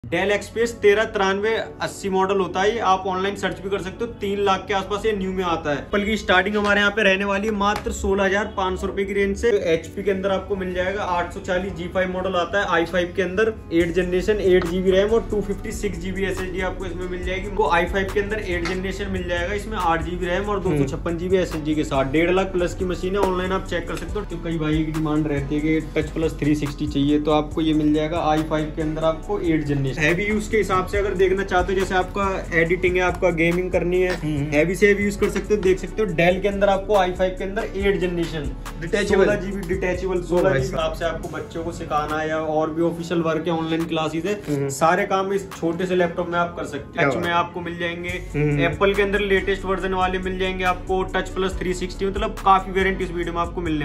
Del XPS 139380 model होता है। आप ऑनलाइन सर्च भी कर सकते हो। 3 लाख के आसपास ये न्यू में आता है। एप्पल की स्टार्टिंग हमारे यहाँ पे रहने वाली है मात्र 16,500 रुपए की रेंज से। एचपी के अंदर आपको मिल जाएगा 840 G5 मॉडल आता है i5 के अंदर, 8 जनरेशन 8 GB रैम और 256 GB SSD आपको इसमें मिल जाएगी। वो i5 के अंदर 8 जनरेशन मिल जाएगा, इसमें 8 GB रैम और 256 GB SSD के साथ। 1.5 लाख प्लस की मशीन है। ऑनलाइन आप चेक कर सकते हो। तो कई भाई की डिमांड रहती है कि टच प्लस 360 चाहिए, तो आपको ये मिल जाएगा i5 के अंदर आपको 8 जनरेशन। हैवी यूज के हिसाब से अगर देखना चाहते हो, जैसे आपका एडिटिंग है, आपका गेमिंग करनी है, हैवी से हैवी यूज कर सकते हो। देख सकते हो डेल के अंदर आपको i5 के अंदर 8 generation detachable 16 GB detachable 16 GB आपसे आपको बच्चों को सिखाना है या और भी ऑफिशियल वर्क है, ऑनलाइन क्लासेस है, सारे काम इस छोटे से लैपटॉप में आप कर सकते हो। टच में आपको मिल जाएंगे, एप्पल के अंदर लेटेस्ट वर्जन वाले मिल जाएंगे आपको, टच प्लस 360, मतलब काफी वेरिएंट इस वीडियो में आपको मिलने।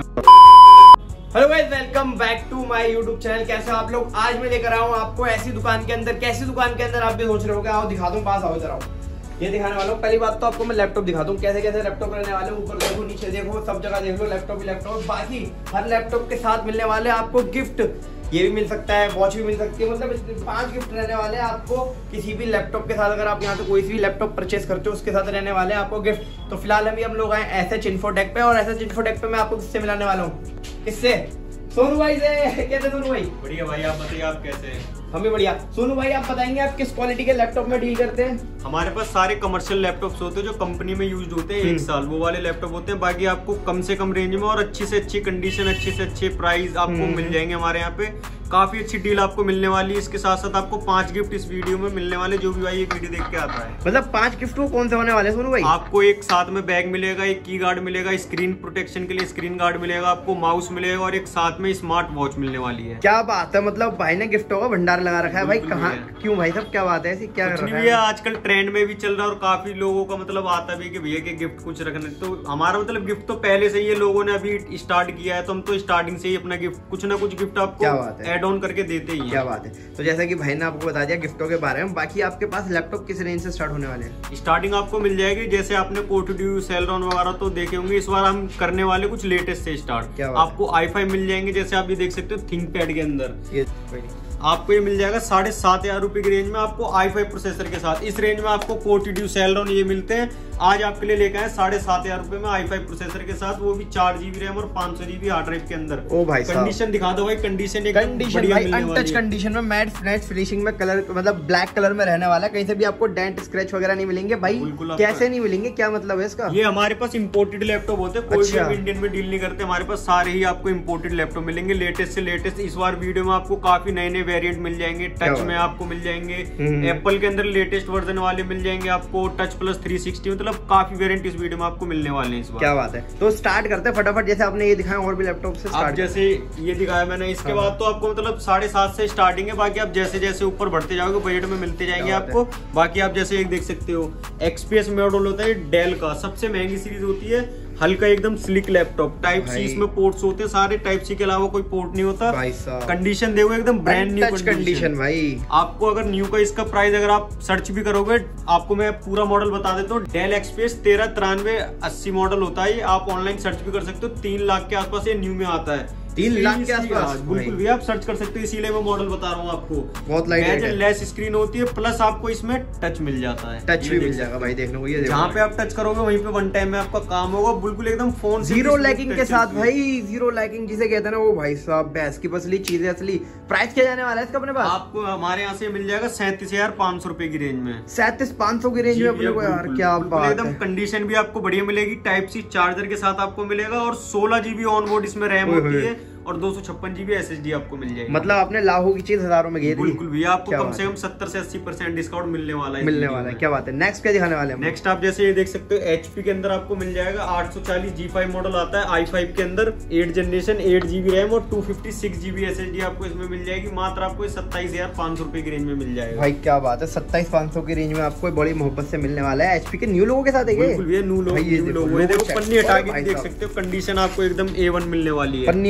Hello guys, welcome back to my YouTube channel. कैसे आप लोग? आज मैं लेकर आया हूँ आपको ऐसी दुकान के अंदर। कैसी दुकान के अंदर आप भी सोच रहे हो? आओ दिखा दूं, पास आओ, इधर आओ। ये दिखाने वाला हूँ। पहली बात तो आपको मैं लैपटॉप दिखा दूं, कैसे कैसे लैपटॉप रहने वाले। ऊपर देखो, नीचे देखो, सब जगह देख लो, लैपटॉप ही लैपटॉप। बाकी हर लैपटॉप के साथ मिलने वाले आपको गिफ्ट, ये भी मिल सकता है, वॉच भी मिल सकती है, मतलब 5 गिफ्ट रहने वाले हैं आपको किसी भी लैपटॉप के साथ। अगर आप यहाँ से कोई भी लैपटॉप परचेस करते हो, उसके साथ रहने वाले हैं आपको गिफ्ट। तो फिलहाल अभी हम लोग आए एसएच इन्फोटेक पे, और एसएच इन्फोटेक पे मैं आपको किससे मिलाने वाला हूँ? किससे? सोनू भाई से। कैसे सोनू भाई? बढ़िया भाई, आप बताइए आप कैसे हैं? हम भी बढ़िया। सोनू भाई, आप बताएंगे आप किस क्वालिटी के लैपटॉप में डील करते हैं? हमारे पास सारे कमर्शियल लैपटॉप्स होते हैं जो कंपनी में यूज होते हैं 1 साल, वो वाले लैपटॉप होते हैं। बाकी आपको कम से कम रेंज में और अच्छी से अच्छी कंडीशन, अच्छे से अच्छे प्राइस आपको मिल जाएंगे हमारे यहाँ पे। काफी अच्छी डील आपको मिलने वाली है। इसके साथ साथ आपको 5 गिफ्ट इस वीडियो में मिलने वाले, जो भी भाई ये वीडियो देख के आता है। मतलब 5 गिफ्ट वो कौन से होने वाले सोनू भाई? आपको एक साथ में बैग मिलेगा, एक की गार्ड मिलेगा, स्क्रीन प्रोटेक्शन के लिए स्क्रीन गार्ड मिलेगा, आपको माउस मिलेगा और एक साथ में स्मार्ट वॉच मिलने वाली है। क्या बात है, मतलब भाई ने गिफ्टों का भंडार लगा रखा है। भाई कहाँ, क्यों भाई साहब, क्या बात है? ऐसी क्या कर रखा है? आजकल ट्रेंड में भी चल रहा है और काफी लोगों का मतलब आता भी कि भैया के गिफ्ट कुछ रखने। तो हमारा मतलब गिफ्ट तो पहले से ही लोगों ने अभी स्टार्ट किया है, तो हम तो स्टार्टिंग से ही अपना गिफ्ट कुछ ना कुछ गिफ्ट आपको ऐड ऑन करके देते ही। क्या बात है। तो जैसा कि भाई ने आपको बता दिया गिफ्टों के बारे में, बाकी आपके पास लैपटॉप किस रेंज से स्टार्ट होने वाले हैं? स्टार्टिंग आपको मिल जाएगी, जैसे आपने कोटोड्यू, सेलरॉन वगैरह तो देखे होंगे, इस बार हम करने वाले कुछ लेटेस्ट से स्टार्ट। आपको i5 मिल जाएंगे, जैसे आप ये देख सकते हो थिंकपैड के अंदर। आपको ये मिल जाएगा 7,500 रुपए की रेंज में, आपको i5 प्रोसेसर के साथ। इस रेंज में आपको कोटोड्यू, सेलरॉन ये मिलते हैं। आज आपके लिए लेकर आए 7,500 रुपए में i5 प्रोसेसर के साथ, वो भी 4 GB रैम और 500 GB हार्ड ड्राइव के अंदर। ओ भाई, कंडीशन दिखा दो भाई। कंडीशन एक अनटच कंडीशन में, मैट फ्लैट फिनिशिंग में, कलर मतलब ब्लैक कलर में रहने वाला है। कहीं से भी आपको डेंट स्क्रैच वगैरह नहीं मिलेंगे भाई। कैसे नहीं मिलेंगे, क्या मतलब है इसका? ये हमारे पास इम्पोर्टेड लैपटॉप होते हैं, कोई भी इंडियन में डील नहीं करते। हमारे पास सारे ही आपको इम्पोर्टेड लैपटॉप मिलेंगे, लेटेस्ट से लेटेस्ट। इस बार वीडियो में आपको काफी नए नए वेरिएंट मिल जाएंगे। टच में आपको मिल जाएंगे, एप्पल के अंदर लेटेस्ट वर्जन वाले मिल जाएंगे आपको, टच प्लस 360, मतलब काफी वेरिएंट इस वीडियो में आपको मिलने वाले हैं इस बार। क्या बात है। तो स्टार्ट करते हैं फटाफट, जैसे आपने ये दिखाया और भी लैपटॉप से स्टार्ट। जैसे ये दिखाया मैंने, इसके बाद तो आपको मतलब 7,500 से स्टार्टिंग है। बाकी आप जैसे जैसे ऊपर बढ़ते जाओगे बजट में मिलते जाएंगे आपको। बाकी आप जैसे एक देख सकते हो एक्सपीएस मॉडल होता है डेल का, सबसे महंगी सीरीज होती है। हल्का एकदम स्लिक लैपटॉप, टाइप सी इसमें पोर्ट्स होते हैं सारे, टाइप सी के अलावा कोई पोर्ट नहीं होता। कंडीशन देखो एकदम ब्रांड न्यू कंडीशन भाई। आपको अगर न्यू का इसका प्राइस अगर आप सर्च भी करोगे, आपको मैं पूरा मॉडल बता देता हूँ। डेल एक्सपीएस 139380 मॉडल होता है। आप ऑनलाइन सर्च भी कर सकते हो। 3 लाख के आसपास ये न्यू में आता है। 3 लाख के आसपास बिल्कुल भी आप सर्च कर सकते हो, इसीलिए मैं मॉडल बता रहा हूँ आपको। बहुत लाइट लेस स्क्रीन होती है, प्लस आपको इसमें टच मिल जाता है। टच भी मिल जाएगा भाई, देखने को। ये जहाँ पे आप टच करोगे वहीं पे वन टाइम में आपका काम होगा, बिल्कुल एकदम फोन जीरो लैगिंग के साथ भाई। जीरो लैगिंग जिसे कहते हैं ना, वो भाई साहब बेस्ट की असली चीज है। असली प्राइस क्या जाने वाला है इसका अपने पास? आपको हमारे यहाँ से मिल जाएगा 37,500 रुपए की रेंज में। 37,500 की रेंज में अपने को, यार क्या बात है। एकदम कंडीशन भी आपको बढ़िया मिलेगी। टाइप सी चार्जर के साथ आपको मिलेगा और 16 GB ऑन बोर्ड इसमें रैम होती है और 256 GB SSD आपको मिल जाएगी। मतलब आपने लाखों की चीज हजारों में घेर दी। बिल्कुल भैया, आपको कम से कम 70 से 80% डिस्काउंट मिलने वाला है। क्या बात है। नेक्स्ट क्या दिखाने वाले हैं? नेक्स्ट आप जैसे ये देख सकते हो HP के अंदर आपको मिल जाएगा 840 G5 मॉडल आता है i5 के अंदर, 8 जनरेशन 8 GB रैम और 256 GB SSD आपको इसमें मिल जाएगी। मात्र आपको 27,500 रुपए की रेंज में मिल जाएगा भाई। क्या बात है, 27,500 की रेंज में आपको बड़ी मोहब्बत से मिलने वाला है। HP के न्यू लोगों के साथ है। बिल्कुल ये न्यू लोगो। देखो पन्नी हटा के देख सकते हो, कंडीशन आपको एकदम A1 मिलने वाली है। पन्नी फाड़ के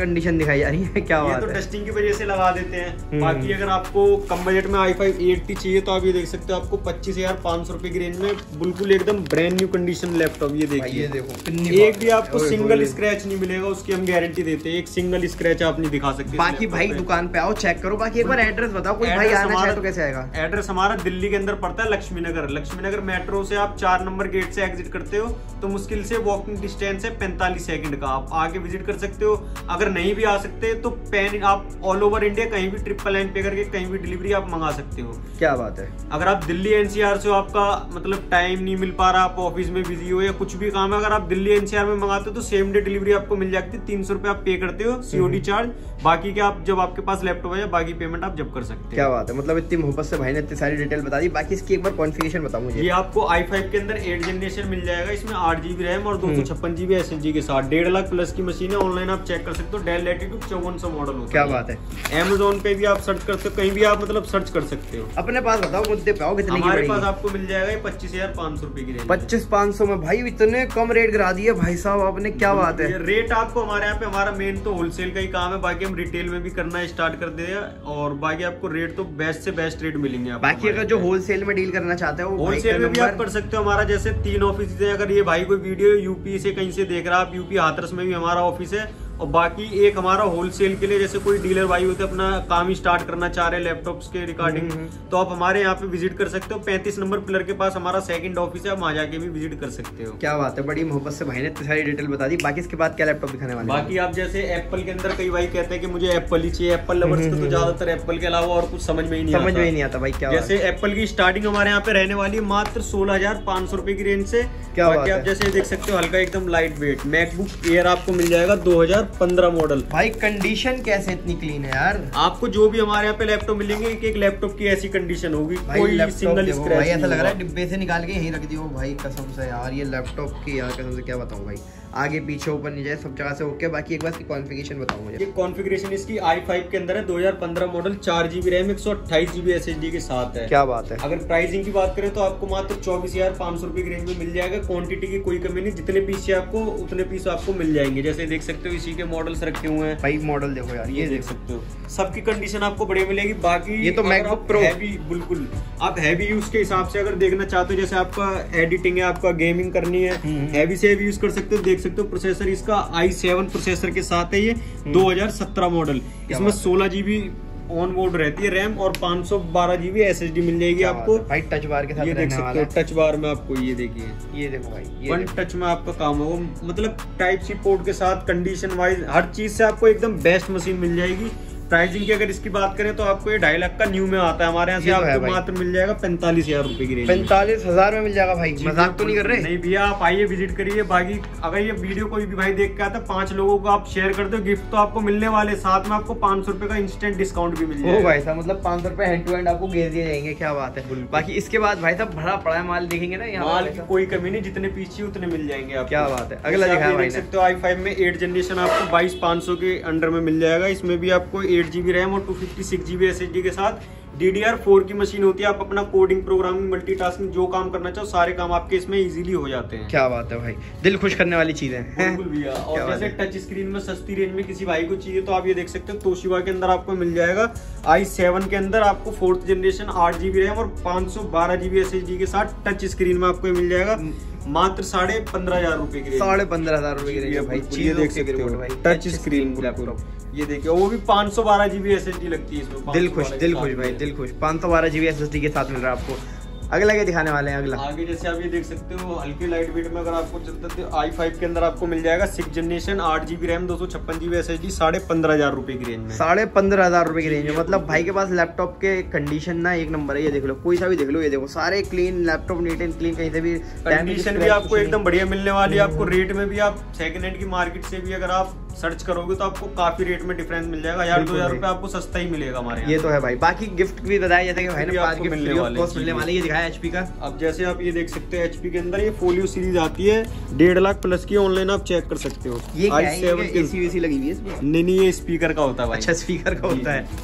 कंडीशन दिखाई जा रही है, क्या बात है। तो डस्टिंग की वजह से लगा देते हैं। बाकी अगर आपको कम बजट में i5 80 चाहिए तो आप ये देख सकते हो, आपको 25,500 रुपए की रेंज में बिल्कुल एकदम ब्रांड न्यू कंडीशन लैपटॉप। ये देखिए, एक भी आपको सिंगल स्क्रैच नहीं मिलेगा, उसकी हम गारंटी देते हैं। एक सिंगल स्क्रैच आप नहीं दिखा सकते। बाकी भाई दुकान पे आओ, चेक करो। बाकी एक बार एड्रेस बताओ, कोई भाई आना चाहे तो कैसे आएगा? एड्रेस हमारा दिल्ली के अंदर पड़ता है, लक्ष्मी नगर मेट्रो से आप 4 नंबर गेट से एग्जिट करते हो तो मुश्किल से वॉकिंग डिस्टेंस है 45 सेकंड का, आप आके विजिट कर सकते हो। अगर नहीं भी आ सकते तो पैन आप ऑल ओवर इंडिया कहीं भी 999 पे करके कहीं भी डिलीवरी आप मंगा सकते हो। क्या बात है। अगर आप दिल्ली एनसीआर से हो, आपका मतलब टाइम नहीं मिल पा रहा, आप ऑफिस में बिजी हो या कुछ भी काम है, अगर आप दिल्ली एनसीआर में मंगाते हो तो सेम डे डिलीवरी आपको मिल जाती है। 300 रुपए आप पे करते हो सीओडी चार्ज, बाकी के आप जब आपके पास लैपटॉप है बाकी पेमेंट आप जब कर सकते हो। क्या बात है, मतलब इतनी मोहब्बत से भाई ने इतनी सारी डिटेल बता दी। बाकी इसकी एक बार कॉन्फ़िगरेशन बताओ मुझे। ये आपको i5 के अंदर 8 जनरेशन मिल जाएगा, इसमें 8 GB रैम और 256 GB SSD के साथ 1.5 लाख प्लस की मशीन है। ऑनलाइन आप चेक कर सकते हो, डेल लैटिट्यूड 5400 मॉडल होता है। क्या बात है। Amazon पे भी आप सर्च कर सकते हो, कहीं भी आप मतलब सर्च कर सकते हो। अपने पास बताओ, मुद्दे पे आओ, कितने की हमारे पास आपको मिल जाएगा 25,500 रुपए की रेंज। 25,500 में भाई इतने कम रेट गिरा दिए भाई साहब आपने, क्या बात है। रेट आपको हमारे यहाँ पे, हमारा मेन तो होलसेल का ही काम है, बाकी हम रिटेल में भी करना स्टार्ट कर दिया और बाकी आपको रेट तो बेस्ट से बेस्ट रेट मिलेंगे। बाकी अगर जो होलसेल में डील करना चाहते हो होलसेल में भी आप कर सकते हो। हमारा जैसे 3 ऑफिस है, अगर ये भाई कोई वीडियो यूपी से कहीं से देख रहा है, आप यूपी हाथरस में भी हमारा ऑफिस है, और बाकी एक हमारा होलसेल के लिए जैसे कोई डीलर भाई होते अपना काम स्टार्ट करना चाह रहे हैं लैपटॉप्स के रिगार्डिंग, तो आप हमारे यहाँ पे विजिट कर सकते हो। 35 नंबर पिलर के पास हमारा सेकंड ऑफिस है, आप वहाँ जाके भी विजिट कर सकते हो। क्या बात है, बड़ी मोहब्बत से भाई ने इतनी सारी डिटेल बता दी। बाकी इसके बाद क्या लैपटॉप दिखाने वाले? बाकी आप जैसे एप्पल के अंदर कई भाई कहते हैं कि मुझे एप्पल ही चाहिए, एप्पल लवर्स को तो ज्यादातर एप्पल के अलावा और कुछ समझ में ही नहीं आता भाई। क्या जैसे एप्पल की स्टार्टिंग हमारे यहाँ पे रहने वाली है मात्र 16,500 रुपए की रेंज से। क्या बात है। आप जैसे देख सकते हो, हल्का एकदम लाइट वेट मैकबुक एयर आपको मिल जाएगा 2015 मॉडल। भाई कंडीशन कैसे इतनी क्लीन है यार। आपको जो भी हमारे यहाँ पे लैपटॉप मिलेंगे, एक लैपटॉप की ऐसी कंडीशन होगी, कोई सिंगल स्क्रैच भाई ऐसा लग रहा है डिब्बे से निकाल के यहीं रख दियो भाई, कसम से यार। ये लैपटॉप की यार कसम से क्या बताऊं भाई, आगे पीछे ऊपर नीचे सब जगह से ओके। बाकी एक बार इसकी कॉन्फ़िगरेशन बताओ मुझे। ये कॉन्फ़िगरेशन इसकी i5 के अंदर है, 2015 model, 4 GB RAM 128 GB SSD के साथ है। क्या बात है। अगर प्राइसिंग की बात करें तो आपको मात्र 24,500 रुपए की रेंज में मिल जाएगा। क्वांटिटी की कोई कमी नहीं, जितने पीस आपको उतने पीस आपको मिल जाएंगे। जैसे देख सकते हो इसी के मॉडल्स रखे हुए हैं भाई, मॉडल देखो यार, ये देख सकते हो, सबकी कंडीशन आपको बढ़िया मिलेगी। बाकी ये तो मैकबुक प्रो हैवी, बिल्कुल आप हैवी यूज के हिसाब से अगर देखना चाहते हो, जैसे आपका एडिटिंग है, आपका गेमिंग करनी है, हैवी से हैवी यूज कर सकते हो। देख सकते हो प्रोसेसर इसका i7 प्रोसेसर के साथ है, ये 2017 मॉडल। इसमें 16 GB ऑन बोर्ड रहती है रैम और 512 GB SSD मिल जाएगी आपको भाई। टच बार के साथ ये देख सकते हो, टच बार में आपको ये देखिए, ये देखो भाई, ये वन टच में आपका काम है वो, मतलब टाइप सी पोर्ट के साथ कंडीशन वाइज हर चीज से आपको एकदम बेस्ट मशीन मिल जाएगी। प्राइसिंग की अगर इसकी बात करें तो आपको ये 2.5 लाख का न्यू में आता है, हमारे यहाँ से आपको मात्र मिल जाएगा 45,000 रुपए की रेंज। 45,000 में मिल जाएगा भाई, मजाक तो नहीं कर रहे? नहीं भैया, आप आइए विजिट करिए। बाकी अगर ये वीडियो कोई भी भाई देख के आता है, 5 लोगों को आप शेयर करते हो, गिफ्ट तो आपको मिलने वाले, साथ में आपको 500 रुपए का इंस्टेंट डिस्काउंट भी मिल जाएगा। भाई साहब, मतलब 500 रुपए हैंड टू हैंड आपको घेर दिए जाएंगे। क्या बात है। बाकी इसके बाद भाई साहब भरा पड़ा है माल, देखेंगे ना यहाँ माल की कोई कमी नहीं, जितने पीस चाहिए उतने मिल जाएंगे आपको। क्या बात है। अगला दिखाया देख सकते हो, i5 में 8 जनरेशन आपको 22,500 के अंडर में मिल जाएगा। इसमें भी आपको 8 GB रैम और 256 GB SSD के साथ DDR4 की मशीन होती है। आप अपना कोडिंग, प्रोग्रामिंग, मल्टीटास्किंग जो काम करना चाहो सारे काम आपके इसमें इजीली हो जाते हैं। क्या बात है भाई, दिल खुश करने वाली चीज है। बिल्कुल भैया। और जैसे टच स्क्रीन में सस्ती रेंज में किसी भाई को चाहिए तो आप ये देख सकते हो, तोशिबा के अंदर आपको मिल जाएगा i7 के अंदर आपको 4th जनरेशन 8 GB रैम और 512 GB SSD के साथ टच स्क्रीन में आपको मिल जाएगा मात्र 15,500 रुपए की। 15,500 रुपए की भाई, चीज देख सकते हो, टच स्क्रीन लैपटॉप ये देखिए, वो भी 512 GB SSD लगती है इसमें। दिल खुश भाई, दिल खुश। 512 GB SSD के साथ मिल रहा है आपको। अगला क्या दिखाने वाले हैं? अगला आगे जैसे आप ये देख सकते हो, हल्के लाइट वेट में अगर आपको चलते थे, i5 के अंदर आपको मिल जाएगा 6 generation 8 GB RAM 256 GB SSD 15,500 रुपए की रेंज में। 15,500 रुपए की रेंज में। मतलब भाई के पास लैपटॉप के कंडीशन ना एक नंबर है। ये देख लो, कोई सा भी देख लो, ये देखो सारे clean laptop, neat and clean, कहीं से भी कंडीशन भी आपको एकदम बढ़िया मिलने वाली है। आपको रेट में भी आप सेकंड हैंड की मार्केट से भी अगर आप सर्च करोगे तो आपको काफी रेट में डिफरेंस मिल जाएगा। 1,000-2,000 रुपए आपको सस्ता ही मिलेगा हमारे यहाँ। ये तो है भाई। बाकी गिफ्ट भी बताया जैसे कि भाई ने 5 गिफ्ट मिलने वाले। ये दिखाया HP का। अब जैसे आप ये देख सकते हो, HP के अंदर ये फोलियो सीरीज आती है 1.5 लाख प्लस की, ऑनलाइन आप चेक कर सकते हो। ये क्या है? AC लगी हुई है इसमें? नहीं, ये स्पीकर का होता है भाई। अच्छा, स्पीकर का होता है।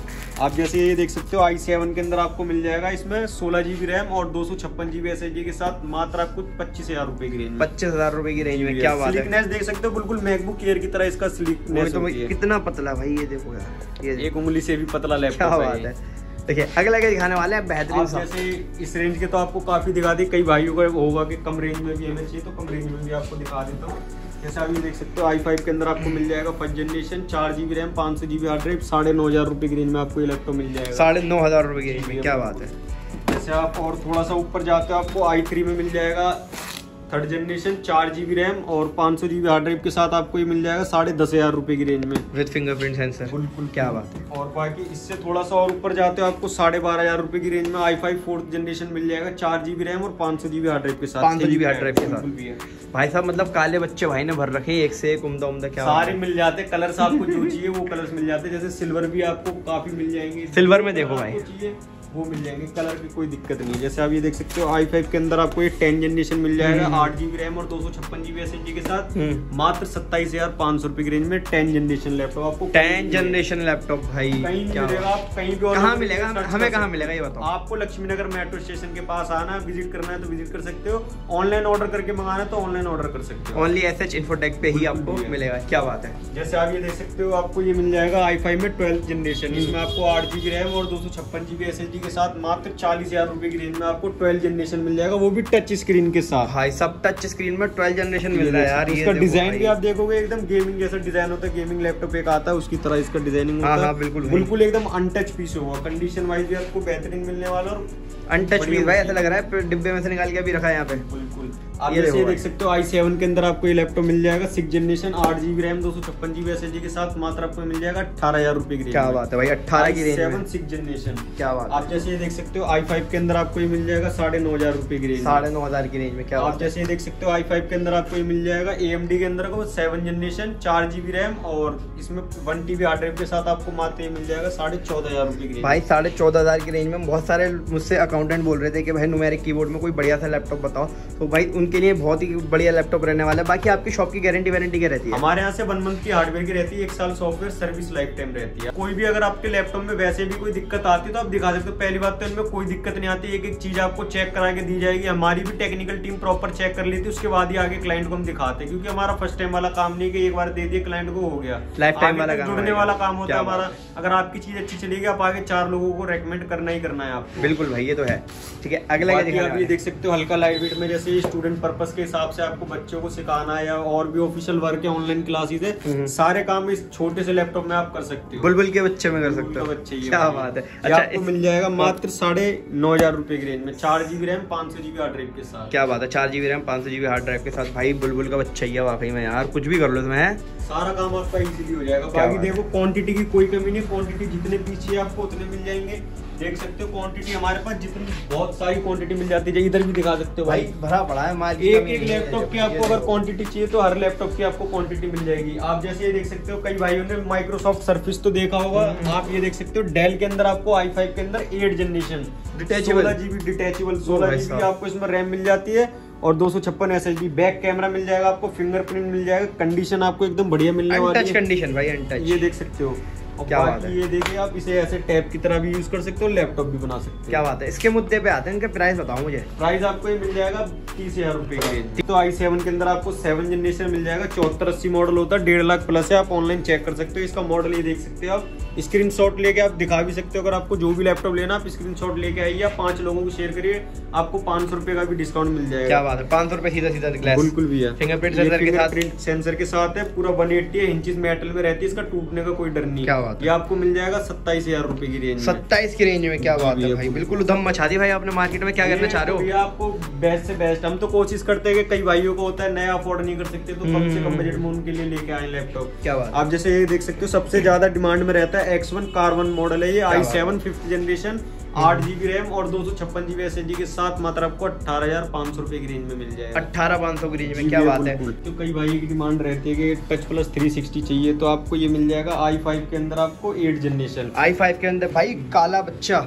आप जैसे ये देख सकते हो i7 के अंदर आपको मिल जाएगा इसमें 16 GB रैम और 256 GB SSD के साथ मात्र आपको 25,000 रुपए की रेंज में। 25,000 रुपए की रेंज में, क्या बात है। स्लीकनेस देख सकते हो, बिल्कुल मैकबुक एयर की तरह इसका स्लीकनेस होती है। कितना पतला भाई, ये देखो यार, ये एक उंगली से भी पतला लैपटॉप क्या बात है। देखिए अगला क्या दिखाने वाले हैं, बेहतरीन जैसे इस रेंज के तो आपको काफी दिखा दी, कई भाइयों को होगा कि कम रेंज में भी हमें चाहिए, तो कम रेंज में भी आपको दिखा देता हूँ। जैसे आप ये देख सकते हो i5 के अंदर आपको मिल जाएगा 5th generation, 4 GB RAM, 500 GB hard drive, 9,500 रुपए की रेंज में आपको ये लैपटॉप मिल जाएगा। 9,500 रुपए की रेंज में, क्या बात है। जैसे आप और थोड़ा सा ऊपर जाते हो आपको i3 में मिल जाएगा 3rd जनरेशन, 4 GB रैम और 500 GB हार्ड ड्राइव के साथ आपको ये मिल जाएगा 10,500 रुपए की रेंज में विद फिंगरप्रिंट सेंसर। बिल्कुल, क्या बात है। और बाकी इससे थोड़ा सा और ऊपर जाते हो आपको 12,500 रुपए की रेंज में i5 4th जनरेशन मिल जाएगा, 4 GB रैम और 500 GB हार्ड ड्राइव के साथ। 500 GB हार्ड ड्राइव के साथ भाई साहब, मतलब काले बच्चे भाई ने भर रखे, एक से एक उम्दा क्या सारे मिल जाते, कलर्स आपको जो चाहिए वो कलर्स मिल जाते। जैसे सिल्वर भी आपको काफी मिल जाएंगे, सिल्वर में देखो भाई चाहिए वो मिल जाएंगे, कलर की कोई दिक्कत नहीं है। जैसे आप ये देख सकते हो i5 के अंदर आपको ये 10th जनरेशन मिल जाएगा, 8 GB रैम और 256 GB SSD के साथ मात्र 27,500 रुपए की रेंज में 10th जनरेशन लैपटॉप आपको। 10th जनरेशन लैपटॉप भाई कहीं मिलेगा, आप कहीं भी कहाँ मिलेगा, हमें कहाँ मिलेगा ये बताओ। आपको लक्ष्मीनगर मेट्रो स्टेशन के पास आना है, विजिट करना है तो विजिट कर सकते हो, ऑनलाइन ऑर्डर करके मंगाना है तो ऑनलाइन ऑर्डर कर सकते हो। ओनली SH इन्फोटेक पे ही आपको मिलेगा, क्या बात है। जैसे आप ये देख सकते हो आपको ये मिल जाएगा i5 में 12th जनरेशन, इसमें आपको 8 GB रैम और 256 GB SSD के साथ मात्र 40,000 रुपए की रेंज में आपको 12th जनरेशन मिल जाएगा, वो भी टच स्क्रीन के साथ। भाई सब टच स्क्रीन में 12th जनरेशन मिल रहा है यार। इसका डिजाइन भी आप देखोगे एकदम गेमिंग जैसा डिजाइन होता है, गेमिंग लैपटॉप एक आता है उसकी तरह इसका डिजाइनिंग होता है। बिल्कुल एकदम अनटच पीस होगा, कंडीशन वाइज भी आपको बेहतरीन मिलने वाला और अनटच पीस भाई, ऐसा लग रहा है डिब्बे में से निकाल के भी रखा है यहाँ पे। बिल्कुल आप ये देख सकते हो i7 के अंदर आपको ये लैपटॉप मिल जाएगा 6th generation, 8 GB RAM 256 GB SSD के साथ मात्र आपको मिल जाएगा 18,000 रुपए की रेंज। क्या बात है भाई, 18 की रेंज में 6th जनरेशन, क्या बात। आप जैसे ये देख सकते हो i5 के अंदर आपको ये मिल जाएगा 9,500 रुपए की रेंज, 9,500 की रेंज में। क्या आप जैसे ये देख सकते हो i5 के अंदर आपको ये मिल जाएगा AMD के अंदर को 7th जनरेशन, 4 GB रैम और इसमें 1 TB हार्ड ड्राइव के साथ आपको मात्र ये मिल जाएगा 14,500 रुपए की रेंज। भाई 14,500 की रेंज में बहुत सारे मुझसे अकाउंटेंट बोल रहे थे कि भाई न्यूमेरिक कीबोर्ड में कोई बढ़िया सा लैपटॉप बताओ, तो भाई उनके लिए बहुत ही बढ़िया लैपटॉप रहने वाला है। बाकी आपकी शॉप की गारंटी वारंटी क्या रहती है? हमारे यहाँ से 1 मंथ की हार्डवेयर की रहती है, 1 साल सॉफ्टवेयर सर्विस लाइफ टाइम रहती है। कोई भी अगर आपके लैपटॉप में वैसे भी कोई दिक्कत आती है तो आप दिखा सकते हो। पहली बात तो इनमें कोई दिक्कत नहीं आती, एक एक चीज आपको चेक करा के दी जाएगी, हमारी भी टेक्निकल टीम प्रॉपर चेक कर लेती है, उसके बाद ही आगे क्लाइंट को हम दिखाते हैं, क्योंकि हमारा फर्स्ट टाइम वाला काम नहीं कि एक बार दे दिए क्लाइंट को हो गया, लाइफ टाइम वाला काम, जुड़ने वाला काम होता है हमारा। अगर आपकी चीज अच्छी चलेगी आप आगे 4 लोगों को रेकमेंड करना ही करना है आपको। बिल्कुल भाई ये तो है। ठीक है अगला क्या आप ये देख सकते हो हल्का लाइट वेट में, जैसे स्टूडेंट पर्पस के हिसाब से आपको बच्चों को सिखाना है या और भी ऑफिशियल वर्क है, ऑनलाइन क्लासेस है, सारे काम इस छोटे से लैपटॉप में आप कर सकते हो। बुलबुल के बच्चे में कर सकते हो, बच्चे क्या बात है। अच्छा आपको मिल जाएगा मात्र 9,500 रुपए की रेंज में, 4 GB RAM 500 GB hard drive के साथ। क्या बात है, 4 GB RAM 500 GB hard drive के साथ। भाई बुलबुल का बच्चा ही है वाकई में यार, कुछ भी कर लो तुम्हें, सारा काम आपका इजीली हो जाएगा। बाकी देखो क्वांटिटी की कोई कमी नहीं, क्वांटिटी जितने पीछे आपको उतने मिल जाएंगे। देख सकते हो क्वांटिटी हमारे पास जितनी बहुत सारी क्वांटिटी मिल जाती है, इधर भी दिखा सकते हो भाई भरा पड़ा है माल। एक लैपटॉप की आपको अगर क्वांटिटी चाहिए तो हर लैपटॉप की आपको क्वांटिटी मिल जाएगी। आप जैसे ये देख सकते हो, कई भाइयों ने माइक्रोसॉफ्ट सर्फिस तो देखा होगा, आप ये देख सकते हो डेल के अंदर आपको i5 के अंदर 8th generation detachable 16 GB detachable 16 GB आपको इसमें रैम मिल जाती है और 256 SSD, बैक कैमरा मिल जाएगा आपको, फिंगरप्रिंट मिल जाएगा, कंडीशन आपको एकदम बढ़िया मिलने वाली है, अनटच कंडीशन भाई, अनटच। ये देख सकते हो। क्या बात है, ये देखिए आप इसे ऐसे टैब की तरह भी यूज कर सकते हो, लैपटॉप भी बना सकते हो। क्या बात है। इसके मुद्दे पे आते हैं, इनका प्राइस बताओ मुझे। प्राइस आपको ये मिल जाएगा 30,000 रुपए की रेंज। तो i7 के अंदर आपको 7th जनरेशन मिल जाएगा, 7480 मॉडल होता है, 1.5 लाख प्लस है, आप ऑनलाइन चेक कर सकते हो। इसका मॉडल ये देख सकते हो, आप स्क्रीनशॉट लेके आप दिखा भी सकते हो। अगर आपको जो भी लैपटॉप लेना आप स्क्रीनशॉट लेके आइए, 5 लोगों को शेयर करिए, आपको 500 रुपए का भी डिस्काउंट मिल जाएगा। क्या बात है, 500 रुपए सीधा ग्लास। बिल्कुल भी है, फिंगरप्रिंट सेंसर के साथ, सेंसर के साथ है, पूरा 180 इंचेस मेटल में रहती है, इसका टूटने का कोई डर नहीं। क्या बात है। ये आपको मिल जाएगा 27,000 रुपए की रेंज, 27 की रेंज में। क्या बात है भाई, बिल्कुल उधम मचा दी भाई आपने मार्केट में। क्या करना चाह रहे हो? ये आपको बेस्ट से बेस्ट, हम तो कोशिश करते हैं कि कई भाइयों को होता है नया अफोर्ड नहीं कर सकते, तो कम से कम बजट में उनके लिए लेके आए लैपटॉप। क्या बात। आप जैसे ये देख सकते हो, सबसे ज्यादा डिमांड में रहता है X1 Car1 मॉडल है, ये i7 5th generation, 8 GB RAM और 256 GB SSD के साथ मात्र आपको 18,500 रुपए की रेंज में मिल जाएगा। 18,500 की रेंज में, क्या बात है। तो कई भाई की डिमांड रहती है कि टच प्लस 360 चाहिए, तो आपको ये मिल जाएगा i5 के अंदर आपको 8th जनरेशन। i5 के अंदर भाई काला बच्चा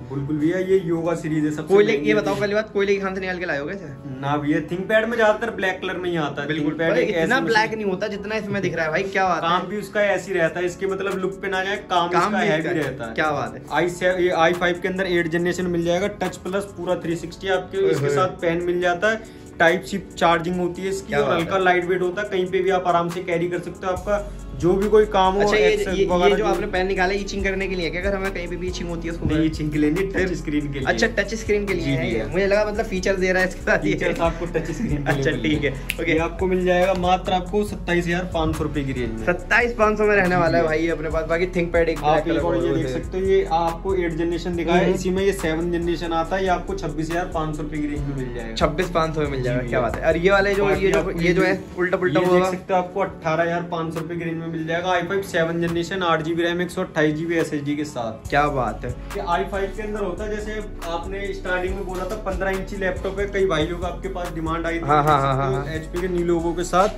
बिल्कुल भैया, ये योगा सीरीज है सबसे। कोयले, ये बताओ पहली बात, कोयले की खान से निकाल के लाए हो कैसे? ना भैया, थिंकपैड में ज्यादातर ब्लैक कलर में ही आता है। बिल्कुल, इतना ब्लैक नहीं होता जितना इसमें दिख रहा है भाई। क्या बात है, काम भी उसका ऐसी रहता है, इसके मतलब लुक पे ना जाए, काम इसका हैवी रहता है। क्या बात है। i5 के अंदर 8 जनरेशन मिल जाएगा, टच प्लस पूरा 360 आपके, इसके साथ पेन मिल जाता है, टाइप सी चार्जिंग होती है इसकी, और हल्का लाइट वेट होता है, कहीं पे भी आप आराम से कैरी कर सकते हो। आपका जो भी कोई काम हो। अच्छा, ये जो आपने पेन निकाला है ईचिंग करने के लिए क्या? अगर हमें कहीं भी ईचिंग होती है उसको? नहीं, ईचिंग के लिए नहीं, टच स्क्रीन के लिए। अच्छा, टच स्क्रीन के लिए है। मुझे लगा मतलब फीचर दे रहा है इसके साथ। फीचर्स आपको टच स्क्रीन के लिए। अच्छा ठीक है, ओके। आपको मिल जाएगा मात्र आपको 27,500 रुपए की रेंज में। 27,500 में रहने वाला है भाई अपने पास। बाकी थिंकपैड एक आप ये देख सकते हो, ये आपको 8 जनरेशन दिखाया है, इसी में ये 7 जनरेशन आता है, ये आपको 26,500 रुपए की रेंज में मिल जाएगा। 26,500 में मिल जाएगा, क्या बात है। और ये वाले जो ये जो है उल्टा पुल्टा देख सकते हो, आपको 18,500 रुपए की रेंज में मिल जाएगा। i5 7 generation 8GB RAM 128GB SSD के साथ। क्या बात है। ये i5 के अंदर होता है, जैसे आपने स्टार्टिंग में बोला था 15 इंची लैपटॉप है, कई भाइयों का आपके पास डिमांड आई थी। हाँ। HP के न्यू लोगों के साथ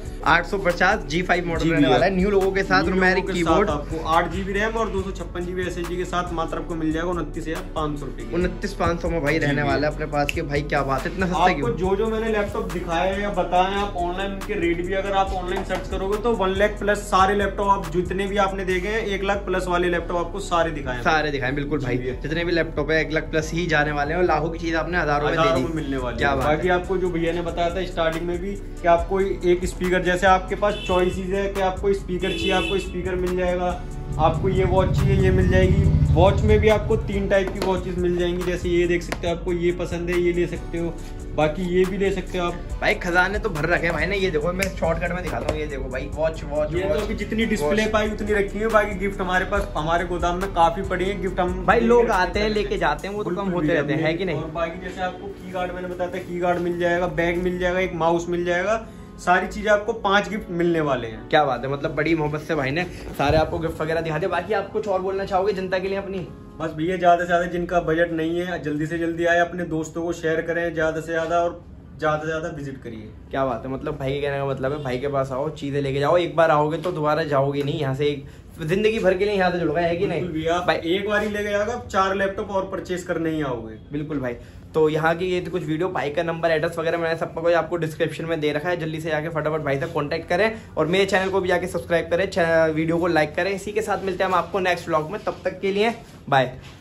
850 G5 मॉडल रहने वाला है, न्यू लोगों के साथ, न्यूमेरिक कीबोर्ड, आपको 8GB रैम और 256GB SSD के साथ मात्र आपको मिल जाएगा 29,500 रुपए। 29,500 में भाई रहने वाला है अपने पास के। भाई क्या बात है, इतना सस्ता क्यों? जो मैंने लैपटॉप दिखाया है या बताया, आप ऑनलाइन उनके रेट भी अगर आप ऑनलाइन सर्च करोगे तो 1 लाख प्लस सारे लैपटॉप आप जितने भी आपने देखे हैं, 1 लाख प्लस वाले लैपटॉप आपको सारे दिखाएं। बिल्कुल भाई, जितने भी लैपटॉप है 1 लाख प्लस ही जाने वाले हैं, और लाखों की चीज आपने हजारों में मिलने वाली। क्या बाकी आपको जो भैया ने बताया था स्टार्टिंग में भी कि आपको एक स्पीकर, जैसे आपके पास चॉइसेस है कि आपको स्पीकर चाहिए, आपको स्पीकर मिल जाएगा, आपको ये वॉच चाहिए, ये मिल जाएगी। वॉच में भी आपको 3 टाइप की वॉचेस मिल जाएंगी, जैसे ये देख सकते हो, आपको ये पसंद है ये ले सकते हो, बाकी ये भी ले सकते हो आप। भाई खजाने तो भर रखे हैं भाई ने। ये देखो, मैं शॉर्टकट में दिखाता हूँ, ये देखो भाई, वॉच ये तो अभी जितनी डिस्प्ले पाई उतनी रखी है, बाकी गिफ्ट हमारे पास हमारे गोदाम में काफी पड़ी है। गिफ्ट हम भाई लोग आते हैं लेके जाते हैं, वो तो कम होते रहते हैं, है कि नहीं? और बाकी जैसे आपको की गार्ड मैंने बताया था, की गार्ड मिल जाएगा, बैग मिल जाएगा, एक माउस मिल जाएगा, सारी चीजें आपको 5 गिफ्ट मिलने वाले हैं। क्या बात है, मतलब बड़ी मोहब्बत से भाई ने सारे आपको गिफ्ट वगैरह दिखा दिया। बाकी आप कुछ और बोलना चाहोगे जनता के लिए अपनी? बस भैया, ज्यादा से ज्यादा जिनका बजट नहीं है, जल्दी से जल्दी आए, अपने दोस्तों को शेयर करें ज्यादा से ज्यादा, और ज्यादा से ज्यादा विजिट करिए। क्या बात है, मतलब भाई के कहने का मतलब है भाई के पास आओ, चीजें लेके जाओ। एक बार आओगे तो दोबारा जाओगे नहीं यहाँ से, एक जिंदगी भर के लिए यहाँ से जुड़ गए, है कि नहीं? भाई एक बार ही लेके जाओगे, 4 लैपटॉप और परचेज करने ही आओगे। बिल्कुल भाई। तो यहाँ की ये तो कुछ वीडियो, भाई का नंबर, एड्रेस वगैरह मैंने सब कुछ आपको डिस्क्रिप्शन में दे रखा है। जल्दी से जाके फटाफट भाई से कांटेक्ट करें, और मेरे चैनल को भी जाके सब्सक्राइब करें, वीडियो को लाइक करें। इसी के साथ मिलते हैं हम आपको नेक्स्ट व्लॉग में, तब तक के लिए बाय।